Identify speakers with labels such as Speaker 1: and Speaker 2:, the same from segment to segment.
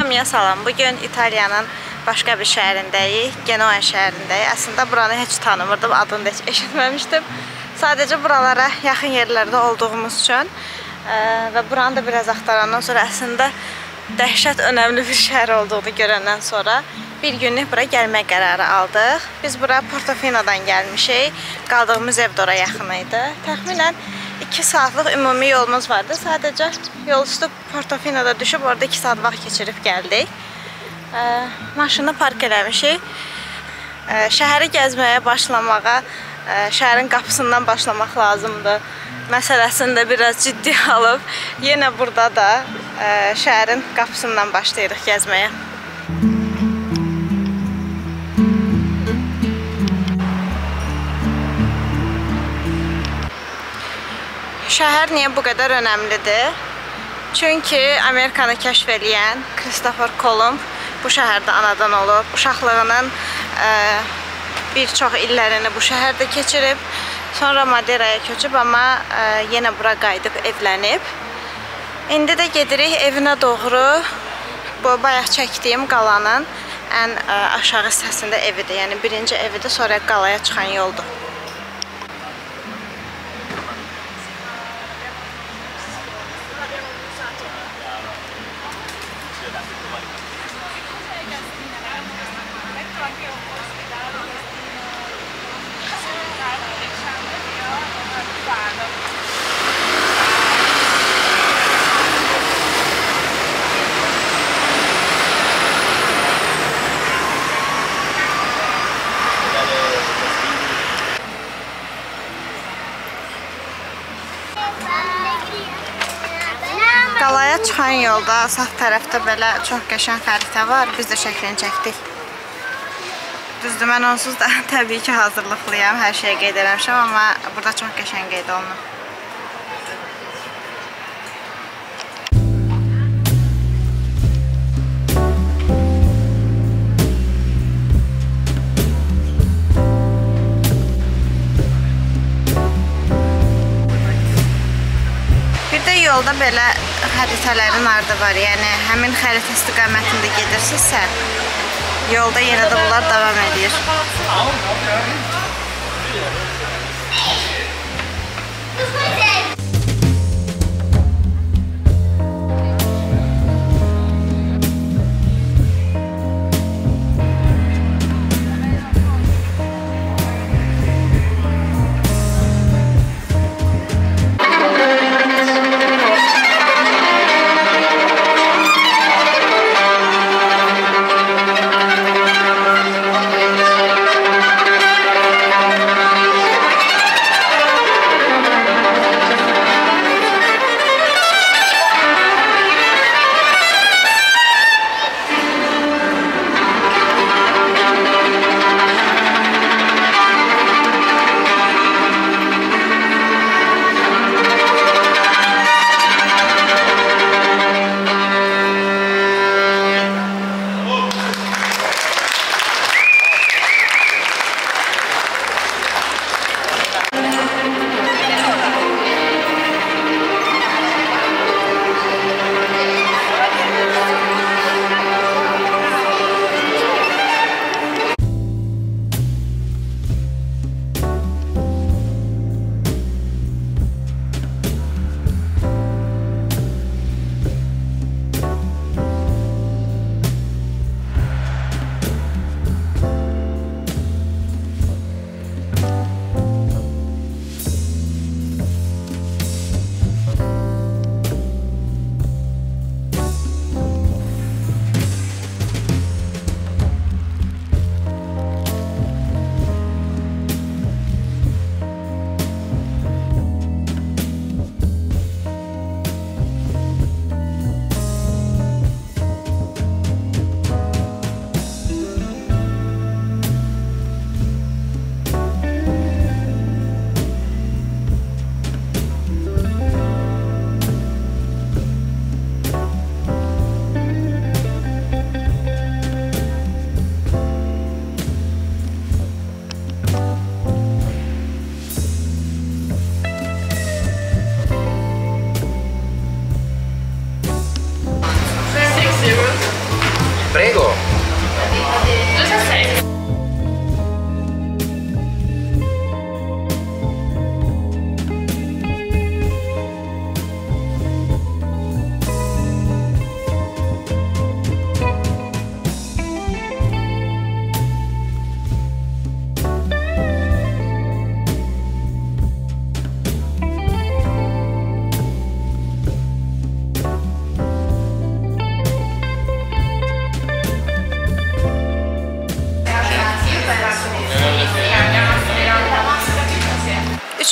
Speaker 1: Hamıya salam. Bugün İtaliyanın başqa bir şəhərindəyik, Genoa şəhərindəyik. Əslində buranı heç tanımırdım, adını da heç eşitməmişdim. Sadəcə buralara yaxın yerlərdə olduğumuz üçün və buranı da biraz axtarandan sonra əslində dəhşət önəmli bir şəhər olduğunu görəndən sonra bir günlük bura gəlmək qərarı aldıq. Biz bura Portofino'dan gəlmişik. Qaldığımız ev də ora yaxın idi. Təxminən 2 saatlıq ümumi yolumuz vardı. Sadəcə yol üstü Portofino'da düşüb orada 2 saat vaxt keçirib gəldik. Maşını park eləmişik. Şəhəri gəzməyə başlamağa, şəhərin qapısından başlamaq lazımdır məsələsini də biraz ciddi alıb, yenə burada da şəhərin qapısından başlayırıq gəzməyə. Şəhər niyə bu qədər önəmlidir? Çünki Amerikanı kəşf edən Christopher Kolumb bu şəhərdə anadan olub. Uşaqlığının bir çox illərini bu şəhərdə keçirib. Sonra Madeiraya köçüb, amma yenə bura qayıdıb evlənib. İndi də gedirik evinə doğru. Bu bayaq çəkdiyim qalanın ən aşağı hissəsində evidir. Yəni birinci evidir, sonra qalaya çıxan yoldur. Qalaya çıxan yolda sağ tərəfdə belə çox qəşəng xəritə var. Biz də şəklini çəkdik. Düzdür, mən onsuz da təbii ki hazırlıqlıyam, hər şeyə qeyd eləmişəm, amma burada çox qəşəng qeyd olunub. Yolda belə xəritələrin ardı var, yəni həmin xəritə istiqamətində gedirsinizsə, yolda yenə də bunlar davam edir.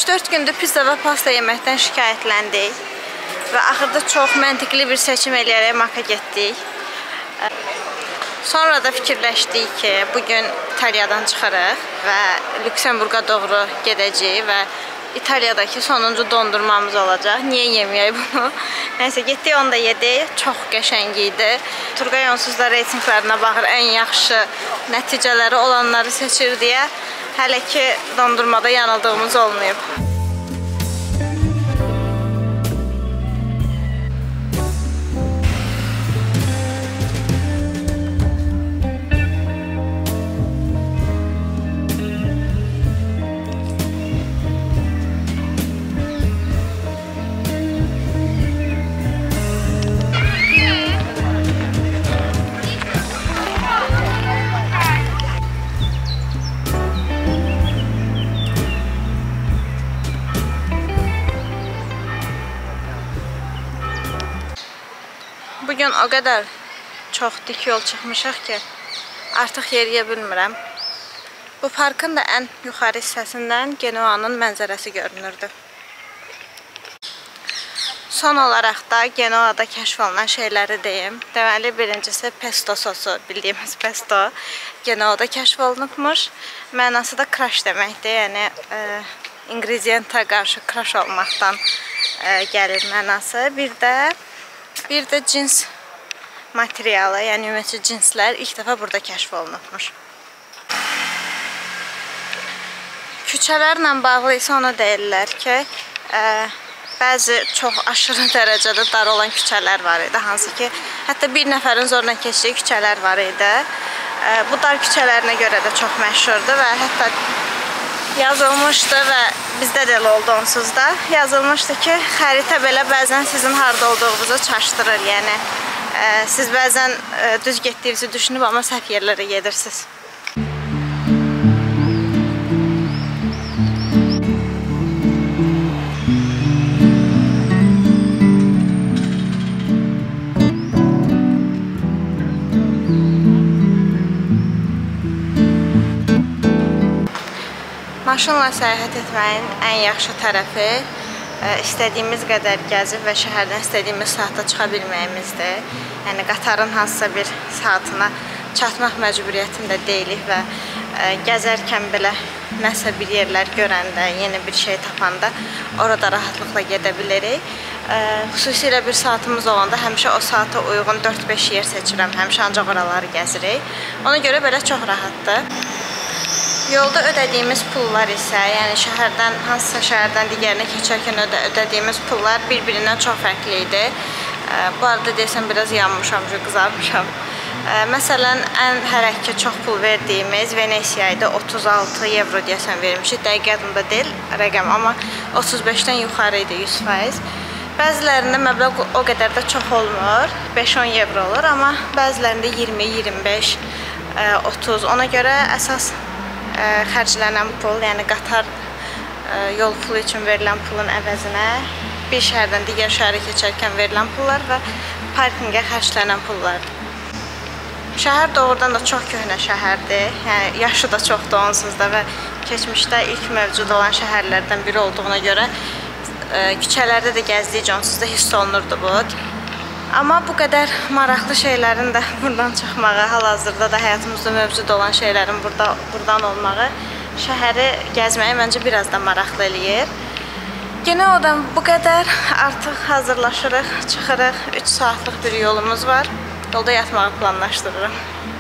Speaker 1: 3-4 gündür pizza və pasta yeməkdən şikayətləndik və axırda çox məntiqli bir seçim eləyərək Maka getdik. Sonra da fikirləşdik ki, bugün İtaliyadan çıxarıq və Lüksemburqa doğru gedəcəyik və İtaliyadakı sonuncu dondurmamız olacaq. Niyə yeməyək bunu? Nəysə, getdik, onu da yedik. Çox qəşəng idi. Turqay onsuz da reytinglərinə baxır, ən yaxşı nəticələri olanları seçir deyə hələ ki dondurmada yanıldığımız olmayıb. Bugün o qədər çox dik yol çıxmışıq ki, artıq yeriyə bilmirəm. Bu parkın da ən yuxarı hissəsindən Genoa'nın mənzərəsi görünürdü. Son olaraq da Genoa'da kəşf olunan şeyləri deyim. Deməli, birincisi pesto sosu, bildiyimiz pesto Genoa'da kəşf olunubmuş. Mənası da crush deməkdir, yəni ingrediyenta qarşı crush olmaqdan gəlir mənası. Bir də cins materialı, yəni ümumiyyətlə cinslər ilk dəfə burada kəşf olunubmuş. Küçələrlə bağlı isə ona deyirlər ki, bəzi çox aşırı dərəcədə dar olan küçələr var idi, hansı ki, hətta bir nəfərin zorla keçdiyi küçələr var idi. Bu dar küçələrinə görə də çox məşhurdur və hətta yazılmışdı və bizdə də elə oldu onsuz da. Yazılmışdı ki, xəritə belə bəzən sizin harada olduğunuzu çaşdırır. Yəni, siz bəzən düz getdiyinizi düşünüb, amma səhv yerlərə gedirsiniz. Maşınla səyahət etməyin ən yaxşı tərəfi istədiyimiz qədər gəzib və şəhərdən istədiyimiz saatda çıxa bilməyimizdir. Yəni, qatarın hansısa bir saatına çatmaq məcburiyyətində deyilik və gəzərkən belə nəsə bir yerlər görəndə, yeni bir şey tapanda orada rahatlıqla gedə bilirik. Xüsusilə bir saatımız olanda həmişə o saata uyğun 4-5 yer seçirəm, həmişə ancaq oraları gəzirik. Ona görə belə çox rahatdır. Yolda ödədiyimiz pullar isə, yəni hansısa şəhərdən digərinə keçərkən ödədiyimiz pullar bir-birindən çox fərqli idi. Bu arada deyəsən, biraz yanmışam, qızarmışam. Məsələn, ən hərəkə çox pul verdiyimiz Venesiya idi, 36 evro deyəsən vermişik. Dəqiq yadımda deyil rəqəm, amma 35-dən yuxarı idi 100%. Bəzilərində məbləğ o qədər də çox olmur, 5-10 evro olur, amma bəzilərində 20, 25, 30. Ona görə əsas xərclənən pul, yəni qatar yol pulu üçün verilən pulun əvəzinə bir şəhərdən digər şəhərə keçərkən verilən pullar və parkinqə xərclənən pullardır. Şəhər doğrudan da çox köhnə şəhərdir, yəni yaşı da çoxdur onsuz da və keçmişdə ilk mövcud olan şəhərlərdən biri olduğuna görə küçələrdə də gəzdikcə onsuz da hiss olunurdu bu. Amma bu qədər maraqlı şeylərin də buradan çıxmağı, hal-hazırda da həyatımızda mövcud olan şeylərin buradan olmağı şəhəri gəzməyi məncə biraz da maraqlı eləyir. Genoa'dan bu qədər. Artıq hazırlaşırıq, çıxırıq. 3 saatlıq bir yolumuz var. Yolda yatmağı planlaşdırırım.